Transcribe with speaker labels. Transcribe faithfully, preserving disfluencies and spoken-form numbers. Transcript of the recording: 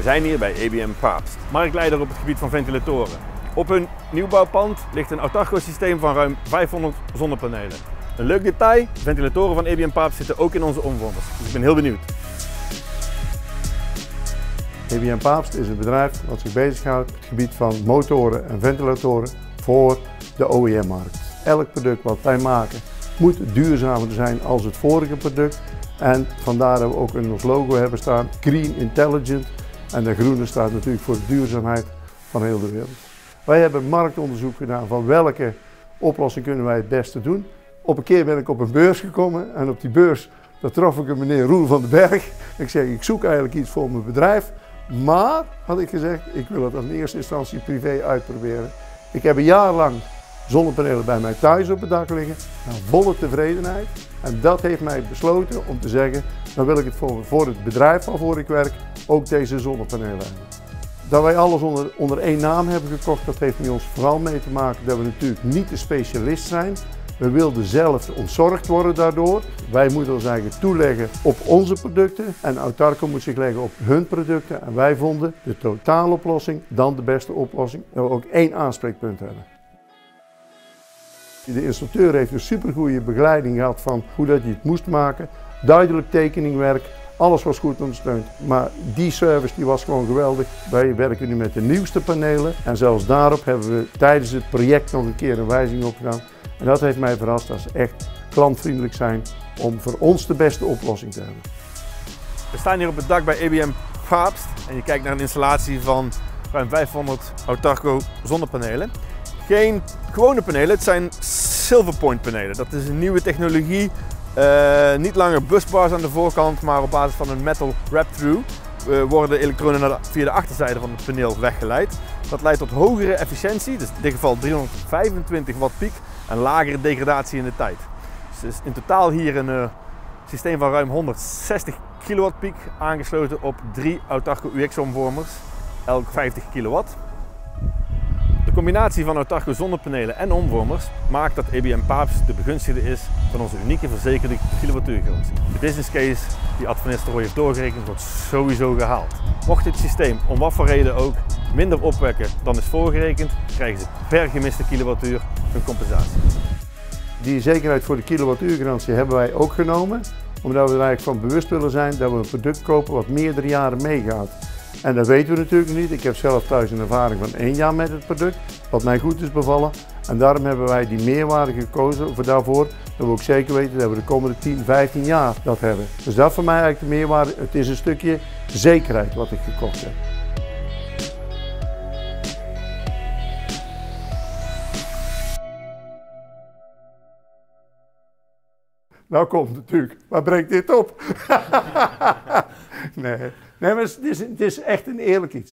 Speaker 1: zijn hier bij A B M Paapst, marktleider op het gebied van ventilatoren. Op hun nieuwbouwpand ligt een Autarco systeem van ruim vijfhonderd zonnepanelen. Een leuk detail, de ventilatoren van A B M Paapst zitten ook in onze omvormers, dus ik ben heel benieuwd.
Speaker 2: A B M Paapst is een bedrijf dat zich bezighoudt op het gebied van motoren en ventilatoren voor de O E M-markt. Elk product wat wij maken moet duurzamer zijn als het vorige product. En vandaar dat we ook in ons logo hebben staan Green Intelligent. En de groene staat natuurlijk voor de duurzaamheid van heel de wereld. Wij hebben marktonderzoek gedaan van welke oplossing kunnen wij het beste doen. Op een keer ben ik op een beurs gekomen en op die beurs daar trof ik een meneer Roel van den Berg. Ik zeg, ik zoek eigenlijk iets voor mijn bedrijf. Maar, had ik gezegd, ik wil het in eerste instantie privé uitproberen. Ik heb een jaar lang zonnepanelen bij mij thuis op het dak liggen. Nou, volle tevredenheid. En dat heeft mij besloten om te zeggen, dan wil ik het voor, voor het bedrijf waarvoor ik werk ook deze zonnepanelen hebben. Dat wij alles onder, onder één naam hebben gekocht, dat heeft met ons vooral mee te maken dat we natuurlijk niet de specialist zijn. We wilden zelf ontzorgd worden daardoor. Wij moeten ons eigen toeleggen op onze producten en Autarco moet zich leggen op hun producten. En wij vonden de totaaloplossing dan de beste oplossing, dat we ook één aanspreekpunt hebben. De instructeur heeft een supergoeie begeleiding gehad van hoe dat hij het moest maken. Duidelijk tekeningwerk, alles was goed ondersteund. Maar die service die was gewoon geweldig. Wij werken nu met de nieuwste panelen en zelfs daarop hebben we tijdens het project nog een keer een wijziging opgedaan. En dat heeft mij verrast dat ze echt klantvriendelijk zijn om voor ons de beste oplossing te hebben.
Speaker 1: We staan hier op het dak bij A B M Paapst en je kijkt naar een installatie van ruim vijfhonderd Autarco zonnepanelen. Geen gewone panelen, het zijn Silverpoint panelen. Dat is een nieuwe technologie. Uh, niet langer busbars aan de voorkant, maar op basis van een metal wrap-through uh, worden elektronen naar de, via de achterzijde van het paneel weggeleid. Dat leidt tot hogere efficiëntie, dus in dit geval driehonderdvijfentwintig watt piek en lagere degradatie in de tijd. Dus in totaal hier een uh, systeem van ruim honderdzestig kilowatt piek aangesloten op drie Autarco U X-omvormers, elk vijftig kilowatt. De combinatie van Autarco zonnepanelen en omvormers maakt dat A B M Paapst de begunstigde is van onze unieke verzekerde kilowattuurgarantie. De business case die Ad van Nistelrooy heeft doorgerekend wordt sowieso gehaald. Mocht dit systeem om wat voor reden ook minder opwekken dan is voorgerekend, krijgen ze per gemiste kilowattuur een compensatie.
Speaker 2: Die zekerheid voor de kilowattuurgarantie hebben wij ook genomen, omdat we er eigenlijk van bewust willen zijn dat we een product kopen wat meerdere jaren meegaat. En dat weten we natuurlijk niet. Ik heb zelf thuis een ervaring van één jaar met het product, wat mij goed is bevallen. En daarom hebben wij die meerwaarde gekozen voor daarvoor, dat we ook zeker weten dat we de komende tien, vijftien jaar dat hebben. Dus dat voor mij eigenlijk de meerwaarde. Het is een stukje zekerheid wat ik gekocht heb. Nou komt natuurlijk, waar brengt dit op? nee, nee, maar het is, het is echt een eerlijk iets.